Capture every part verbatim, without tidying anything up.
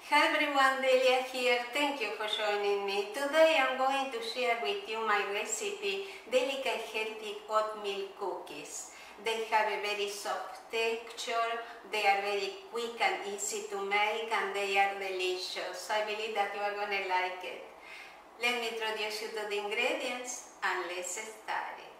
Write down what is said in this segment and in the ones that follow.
Hi everyone, Delia here. Thank you for joining me. Today I'm going to share with you my recipe, Delicate Healthy Oatmeal Cookies. They have a very soft texture, they are very quick and easy to make, and they are delicious. I believe that you are going to like it. Let me introduce you to the ingredients and let's start it.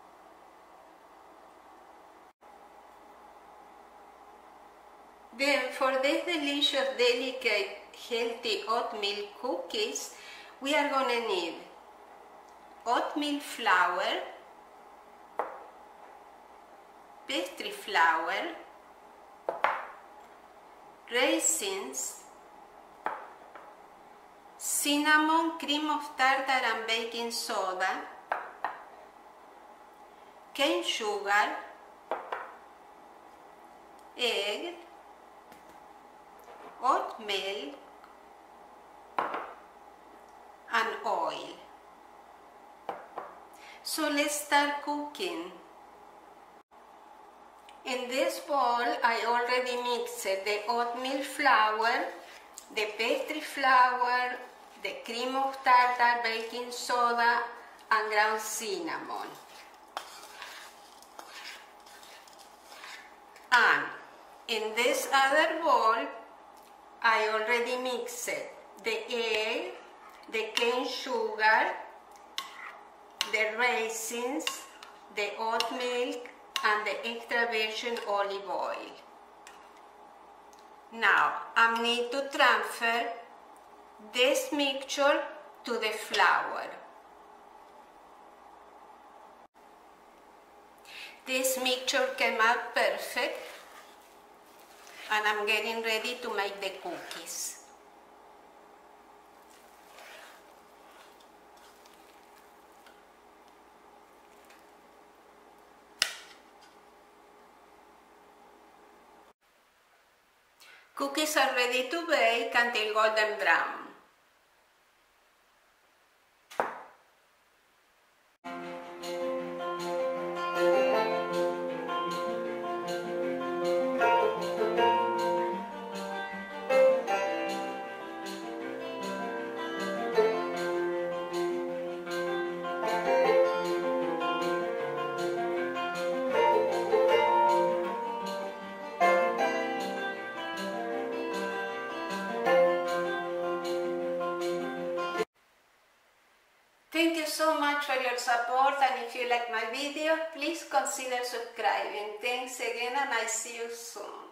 Then for these delicious, delicate, healthy oatmeal cookies, we are going to need oatmeal flour, pastry flour, raisins, cinnamon, cream of tartar and baking soda, cane sugar, egg, oat milk, and oil. So let's start cooking. In this bowl, I already mixed the oatmeal flour, the pastry flour, the cream of tartar, baking soda, and ground cinnamon. And in this other bowl, I already mixed the egg, the cane sugar, the raisins, the oat milk, and the extra virgin olive oil. Now, I need to transfer this mixture to the flour. This mixture came out perfect, and I'm getting ready to make the cookies. Cookies are ready to bake until golden brown. Thank you so much for your support, and if you like my video, please consider subscribing. Thanks again, and I see you soon.